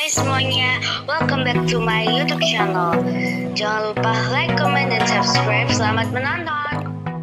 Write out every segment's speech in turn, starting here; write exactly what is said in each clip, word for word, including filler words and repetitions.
semuanya, welcome back to my YouTube channel. Jangan lupa like, comment, dan subscribe. Selamat menonton.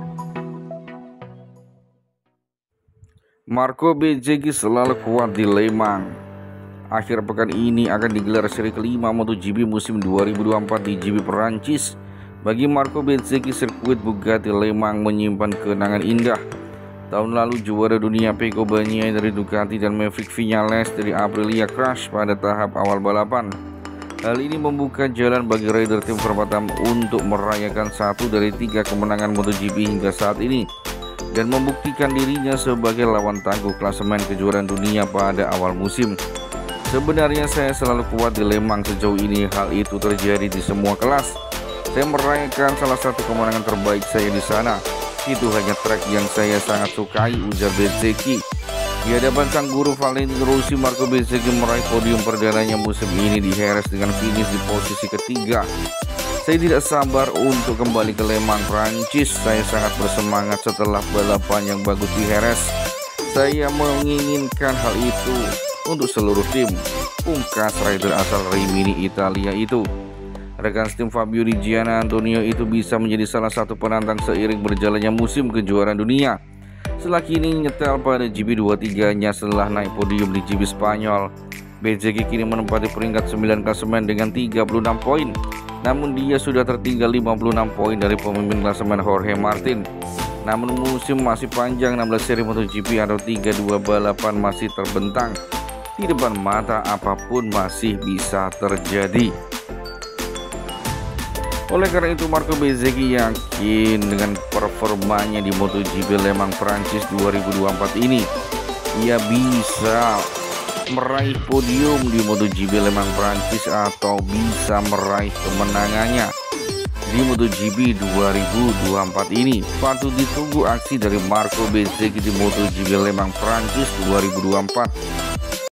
Marco Bezzecchi selalu kuat di Le Mans. Akhir pekan ini akan digelar seri kelima MotoGP musim dua ribu dua puluh empat di G P Perancis. Bagi Marco Bezzecchi, sirkuit Bugatti Le Mans menyimpan kenangan indah. Tahun lalu juara dunia Pecco Bagnaia dari Ducati dan Maverick Viñales dari Aprilia crash pada tahap awal balapan. Hal ini membuka jalan bagi rider tim perbatam untuk merayakan satu dari tiga kemenangan MotoGP hingga saat ini dan membuktikan dirinya sebagai lawan tangguh klasemen kejuaraan dunia pada awal musim. Sebenarnya saya selalu kuat di Le Mans sejauh ini, hal itu terjadi di semua kelas. Saya merayakan salah satu kemenangan terbaik saya di sana. Itu hanya track yang saya sangat sukai, ujar Bezzecchi. Di hadapan sang guru Valentino Rossi, Marco Bezzecchi meraih podium perdananya musim ini di Jerez dengan finish di posisi ketiga. Saya tidak sabar untuk kembali ke Le Mans Prancis. Saya sangat bersemangat setelah balapan yang bagus di Jerez. Saya menginginkan hal itu untuk seluruh tim, pungkas rider asal Rimini Italia itu. Rekan tim Fabio Di Giannantonio itu bisa menjadi salah satu penantang seiring berjalannya musim kejuaraan dunia. Setelah kini nyetel pada G P dua puluh tiga-nya setelah naik podium di G P Spanyol. Bezzecchi kini menempati peringkat sembilan klasemen dengan tiga puluh enam poin. Namun dia sudah tertinggal lima puluh enam poin dari pemimpin klasemen Jorge Martin. Namun musim masih panjang, enam belas seri MotoGP atau tiga puluh dua balapan masih terbentang. Di depan mata apapun masih bisa terjadi. Oleh karena itu, Marco Bezzecchi yakin dengan performanya di MotoGP Le Mans Prancis dua ribu dua puluh empat ini, ia bisa meraih podium di MotoGP Le Mans Prancis atau bisa meraih kemenangannya di MotoGP dua ribu dua puluh empat ini. Patut ditunggu aksi dari Marco Bezzecchi di MotoGP Le Mans Prancis dua ribu dua puluh empat.